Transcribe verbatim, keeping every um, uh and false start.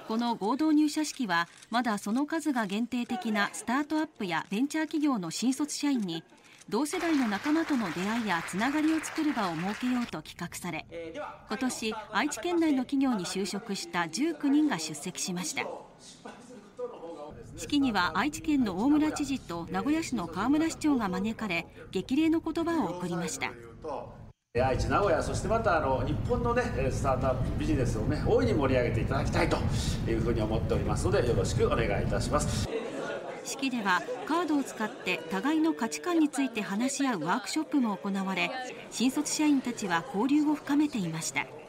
この合同入社式はまだその数が限定的なスタートアップやベンチャー企業の新卒社員に同世代の仲間との出会いやつながりを作る場を設けようと企画され、今年愛知県内の企業に就職したじゅうきゅうにんが出席しました。式には愛知県の大村知事と名古屋市の河村市長が招かれ、激励の言葉を送りました。 愛知、名古屋、そしてまたあの日本の、ね、スタートアップビジネスを、ね、大いに盛り上げていただきたいというふうに思っておりますので、よろしくお願いいたします。 式ではカードを使って互いの価値観について話し合うワークショップも行われ、新卒社員たちは交流を深めていました。